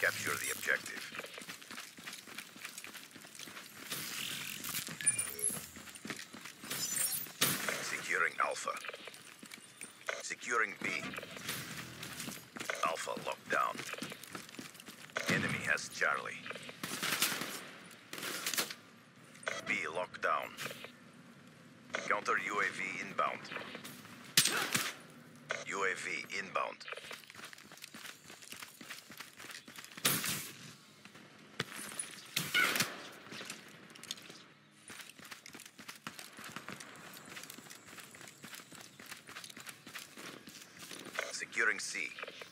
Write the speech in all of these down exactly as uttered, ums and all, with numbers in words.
Capture the objective. Securing Alpha. Securing B. Alpha locked down. Enemy has Charlie. B locked down. Counter U A V inbound. U A V inbound. Securing C.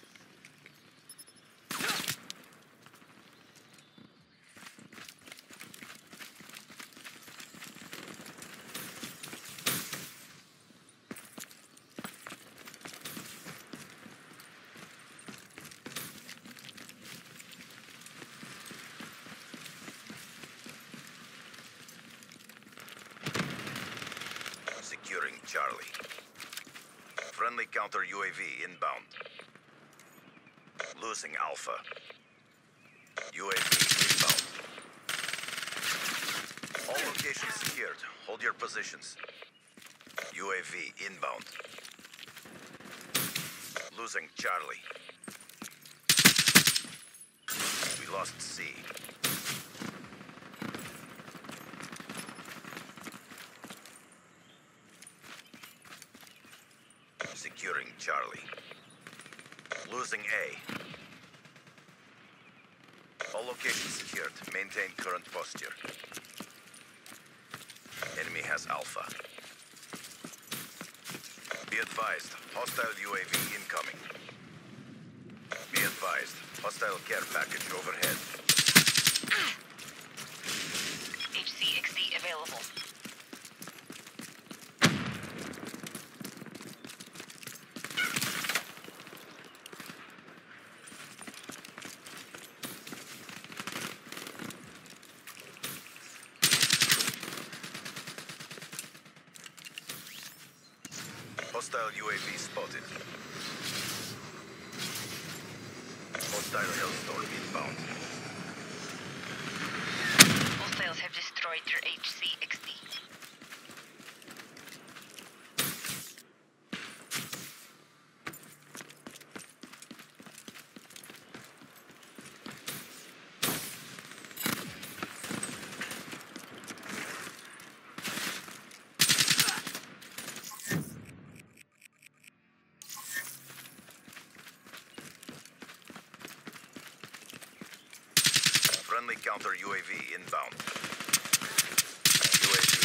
Securing Charlie. Friendly counter U A V inbound. Losing Alpha. U A V inbound. All locations secured. Hold your positions. U A V inbound. Losing Charlie. We lost C. Securing Charlie. Losing A. All locations secured. Maintain current posture. Enemy has Alpha. Be advised, hostile U A V incoming. Be advised, hostile care package overhead. H C X D available. Hostile U A V spotted. Hostile Hellstorm inbound. Hostiles have destroyed your H C X D. Friendly counter U A V inbound. U A V